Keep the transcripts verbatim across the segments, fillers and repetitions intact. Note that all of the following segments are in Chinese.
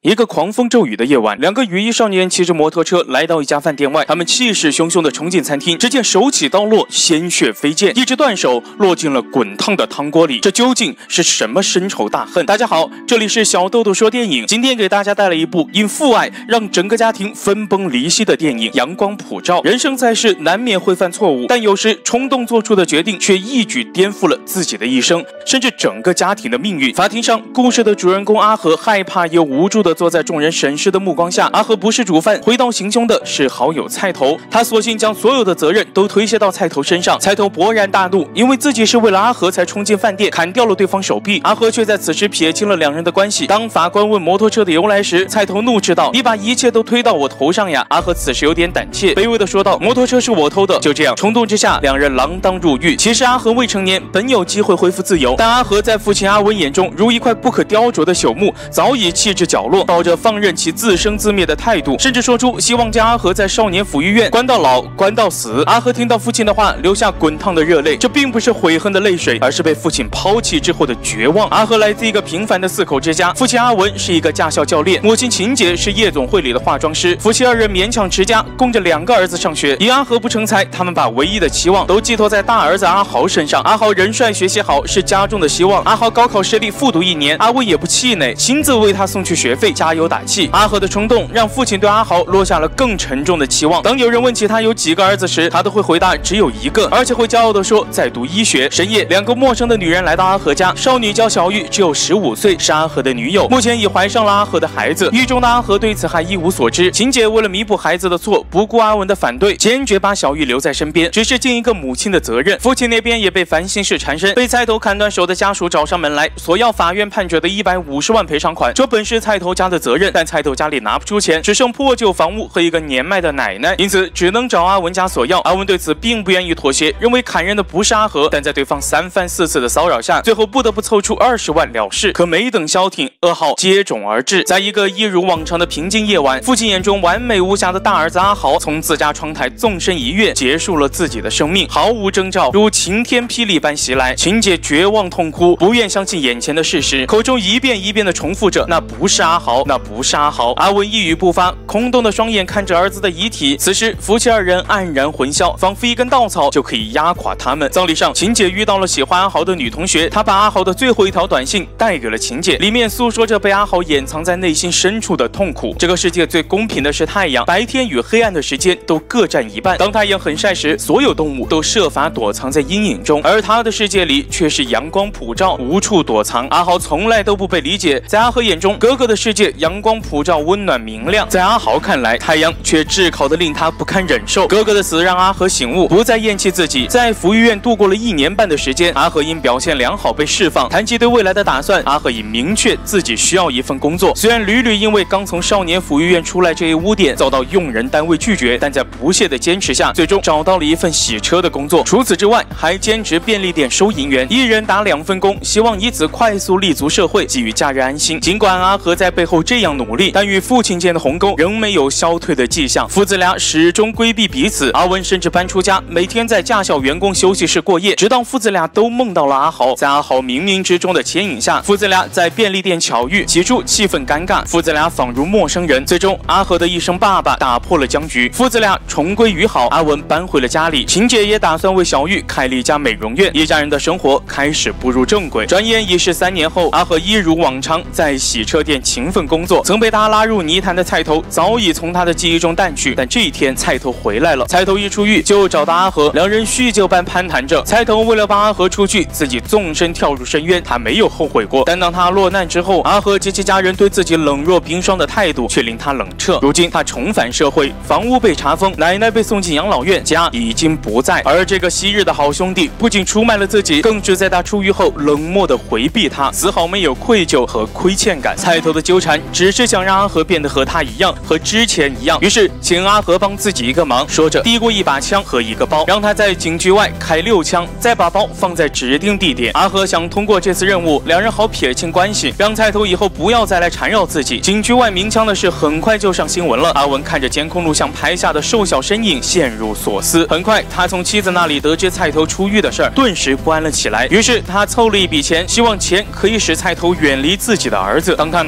一个狂风骤雨的夜晚，两个羽衣少年骑着摩托车来到一家饭店外，他们气势汹汹地冲进餐厅，只见手起刀落，鲜血飞溅，一只断手落进了滚烫的汤锅里。这究竟是什么深仇大恨？大家好，这里是小豆豆说电影，今天给大家带来一部因父爱让整个家庭分崩离析的电影《阳光普照》。人生在世，难免会犯错误，但有时冲动做出的决定却一举颠覆了自己的一生，甚至整个家庭的命运。法庭上，故事的主人公阿和害怕又无助地坐在众人审视的目光下。阿和不是主犯，挥刀行凶的是好友菜头，他索性将所有的责任都推卸到菜头身上。菜头勃然大怒，因为自己是为了阿和才冲进饭店，砍掉了对方手臂。阿和却在此时撇清了两人的关系。当法官问摩托车的由来时，菜头怒斥道：“你把一切都推到我头上呀！”阿和此时有点胆怯，卑微地说道：“摩托车是我偷的。”就这样，冲动之下，两人锒铛入狱。其实阿和未成年，本有机会恢复自由，但阿和在父亲阿文眼中如一块不可雕琢的朽木，早已弃置角落，抱着放任其自生自灭的态度，甚至说出希望将阿和在少年抚育院关到老，关到死。阿和听到父亲的话，流下滚烫的热泪，这并不是悔恨的泪水，而是被父亲抛弃之后的绝望。阿和来自一个平凡的四口之家，父亲阿文是一个驾校教练，母亲秦姐是夜总会里的化妆师，夫妻二人勉强持家，供着两个儿子上学。因阿和不成才，他们把唯一的期望都寄托在大儿子阿豪身上。阿豪人帅学习好，是家中的希望。阿豪高考失利，复读一年，阿文也不气馁，亲自为他送去学费，加油打气。阿和的冲动让父亲对阿豪落下了更沉重的期望。当有人问起他有几个儿子时，他都会回答只有一个，而且会骄傲地说在读医学。深夜，两个陌生的女人来到阿和家，少女叫小玉，只有十五岁，是阿和的女友，目前已怀上了阿和的孩子。狱中的阿和对此还一无所知。秦姐为了弥补孩子的错，不顾阿文的反对，坚决把小玉留在身边，只是尽一个母亲的责任。父亲那边也被烦心事缠身，被菜头砍断手的家属找上门来，索要法院判决的一百五十万赔偿款。这本是菜头家的责任，但菜头家里拿不出钱，只剩破旧房屋和一个年迈的奶奶，因此只能找阿文家索要。阿文对此并不愿意妥协，认为砍人的不是阿和，但在对方三番四次的骚扰下，最后不得不凑出二十万了事。可没等消停，噩耗接踵而至。在一个一如往常的平静夜晚，父亲眼中完美无瑕的大儿子阿豪从自家窗台纵身一跃，结束了自己的生命，毫无征兆，如晴天霹雳般袭来。秦姐绝望痛哭，不愿相信眼前的事实，口中一遍一遍地重复着：“那不是阿豪，那不是阿豪。”阿文一语不发，空洞的双眼看着儿子的遗体。此时，夫妻二人黯然魂消，仿佛一根稻草就可以压垮他们。葬礼上，秦姐遇到了喜欢阿豪的女同学，她把阿豪的最后一条短信带给了秦姐，里面诉说着被阿豪掩藏在内心深处的痛苦。这个世界最公平的是太阳，白天与黑暗的时间都各占一半。当太阳很晒时，所有动物都设法躲藏在阴影中，而他的世界里却是阳光普照，无处躲藏。阿豪从来都不被理解，在阿和眼中，哥哥的世界阳光普照，温暖明亮；在阿豪看来，太阳却炙烤的令他不堪忍受。哥哥的死让阿和醒悟，不再厌弃自己。在抚育院度过了一年半的时间，阿和因表现良好被释放。谈及对未来的打算，阿和已明确自己需要一份工作。虽然屡屡因为刚从少年抚育院出来这一污点遭到用人单位拒绝，但在不懈的坚持下，最终找到了一份洗车的工作。除此之外，还兼职便利店收银员，一人打两份工，希望以此快速立足社会，给予家人安心。尽管阿和在背后这样努力，但与父亲间的鸿沟仍没有消退的迹象，父子俩始终规避彼此。阿文甚至搬出家，每天在驾校员工休息室过夜，直到父子俩都梦到了阿豪。在阿豪冥冥之中的牵引下，父子俩在便利店巧遇，起初气氛尴尬，父子俩仿如陌生人。最终，阿和的一声爸爸打破了僵局，父子俩重归于好。阿文搬回了家里，秦姐也打算为小玉开了一家美容院，一家人的生活开始步入正轨。转眼已是三年后，阿和一如往常在洗车店勤奋工作。曾被他拉入泥潭的菜头早已从他的记忆中淡去，但这一天菜头回来了。菜头一出狱就找到阿和，两人酗酒般攀谈着。菜头为了帮阿和出去，自己纵身跳入深渊，他没有后悔过。但当他落难之后，阿和及其家人对自己冷若冰霜的态度却令他冷彻。如今他重返社会，房屋被查封，奶奶被送进养老院，家已经不在。而这个昔日的好兄弟不仅出卖了自己，更是在他出狱后冷漠地回避他，丝毫没有愧疚和亏欠感。菜头的纠缠只是想让阿和变得和他一样，和之前一样，于是请阿和帮自己一个忙，说着递过一把枪和一个包，让他在警局外开六枪，再把包放在指定地点。阿和想通过这次任务，两人好撇清关系，让菜头以后不要再来缠绕自己。警局外鸣枪的事很快就上新闻了。阿文看着监控录像拍下的瘦小身影，陷入所思。很快，他从妻子那里得知菜头出狱的事儿，顿时不安了起来。于是他凑了一笔钱，希望钱可以使菜头远离自己的儿子。当他拿着钱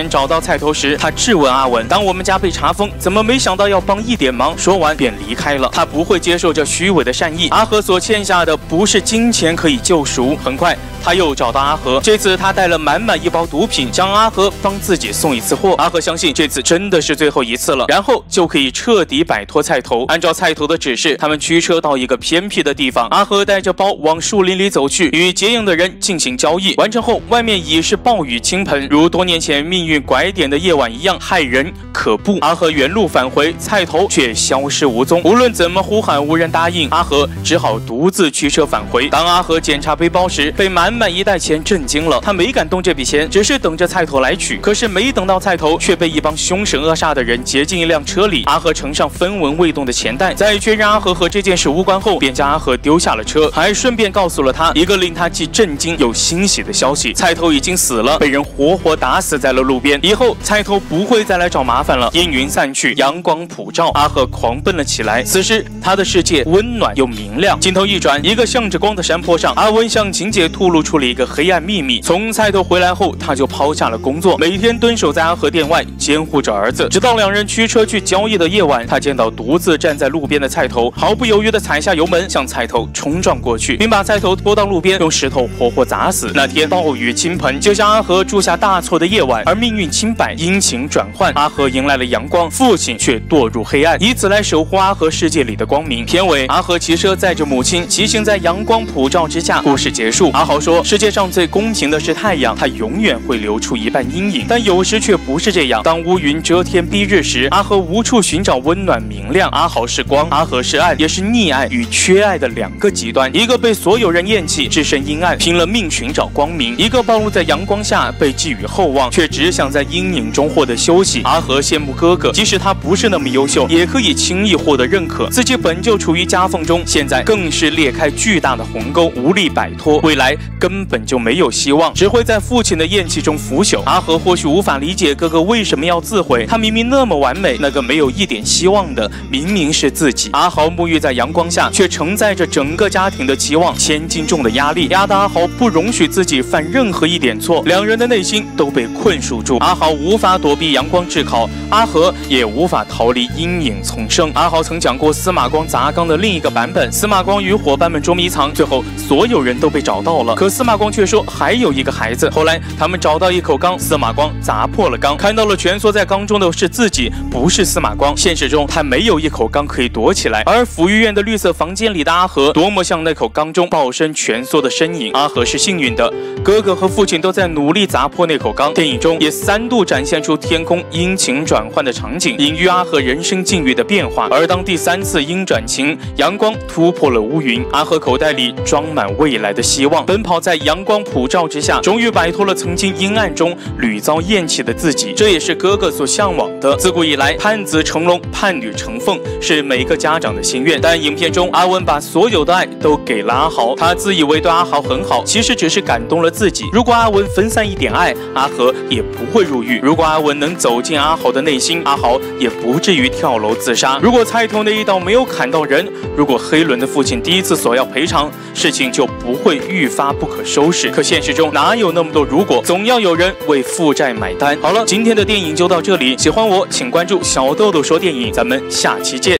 前找到菜头时，他质问阿文：“当我们家被查封，怎么没想到要帮一点忙？”说完便离开了。他不会接受这虚伪的善意。阿和所欠下的不是金钱可以救赎。很快，他又找到阿和，这次他带了满满一包毒品，想阿和帮自己送一次货。阿和相信这次真的是最后一次了，然后就可以彻底摆脱菜头。按照菜头的指示，他们驱车到一个偏僻的地方。阿和带着包往树林里走去，与劫营的人进行交易。完成后，外面已是暴雨倾盆，如多年前命运拐点的夜晚一样骇人可怖。阿和原路返回，菜头却消失无踪。无论怎么呼喊，无人答应。阿和只好独自驱车返回。当阿和检查背包时，被满满一袋钱震惊了。他没敢动这笔钱，只是等着菜头来取。可是没等到菜头，却被一帮凶神恶煞的人劫进一辆车里。阿和呈上分文未动的钱袋，在确认阿和和这件事无关后，便将阿和丢下了车，还顺便告诉了他一个令他既震惊又欣喜的消息：菜头已经死了，被人活活打死在了路边。以后菜头不会再来找麻烦了。阴云散去，阳光普照，阿和狂奔了起来。此时他的世界温暖又明亮。镜头一转，一个向着光的山坡上，阿文向警姐吐露出了一个黑暗秘密。从菜头回来后，他就抛下了工作，每天蹲守在阿和店外监护着儿子，直到两人驱车去交易的夜晚，他见到独自站在路边的菜头，毫不犹豫地踩下油门，向菜头冲撞过去，并把菜头拖到路边，用石头活活砸死。那天暴雨倾盆，就像阿和铸下大错的夜晚，而命运清白，阴晴转换，阿和迎来了阳光，父亲却堕入黑暗，以此来守护阿和世界里的光明。片尾，阿和骑车载着母亲骑行在阳光普照之下。故事结束。阿豪说：“世界上最公平的是太阳，它永远会留出一半阴影，但有时却不是这样。当乌云遮天蔽日时，阿和无处寻找温暖明亮。阿豪是光，阿和是暗，也是溺爱与缺爱的两个极端。一个被所有人厌弃，置身阴暗，拼了命寻找光明；一个暴露在阳光下，被寄予厚望，却只想在阴影中获得休息。阿和羡慕哥哥，即使他不是那么优秀，也可以轻易获得认可。自己本就处于夹缝中，现在更是裂开巨大的鸿沟，无力摆脱，未来根本就没有希望，只会在父亲的厌弃中腐朽。阿和或许无法理解哥哥为什么要自毁，他明明那么完美，那个没有一点希望的明明是自己。阿豪沐浴在阳光下，却承载着整个家庭的期望，千斤重的压力压得阿豪不容许自己犯任何一点错，两人的内心都被困束住。阿豪无法躲避阳光炙烤，阿和也无法逃离阴影丛生。阿豪曾讲过司马光砸缸的另一个版本，司马光与伙伴们捉迷藏，最后所有人都被找到了，可司马光却说还有一个孩子。后来他们找到一口缸，司马光砸破了缸，看到了蜷缩在缸中的是自己，不是司马光。现实中他没有一口缸可以躲起来，而抚育院的绿色房间里的阿和多么像那口缸中抱身蜷缩的身影。阿和是幸运的，哥哥和父亲都在努力砸破那口缸。电影中也三度展现出天空阴晴转换的场景，隐喻阿和人生境遇的变化。而当第三次阴转晴，阳光突破了乌云，阿和口袋里装满未来的希望，奔跑在阳光普照之下，终于摆脱了曾经阴暗中屡遭厌弃的自己。这也是哥哥所向往的。自古以来，盼子成龙，盼女成凤，是每个家长的心愿。但影片中，阿文把所有的爱都给了阿豪，他自以为对阿豪很好，其实只是感动了自己。如果阿文分散一点爱，阿和也不会入狱；如果阿文能走进阿豪的内心，阿豪也不至于跳楼自杀。如果菜头那一刀没有砍到人，如果黑伦的父亲第一次索要赔偿，事情就不会愈发不可收拾。可现实中哪有那么多如果，总要有人为负债买单。好了，今天的电影就到这里，喜欢我请关注小豆豆说电影，咱们下期见。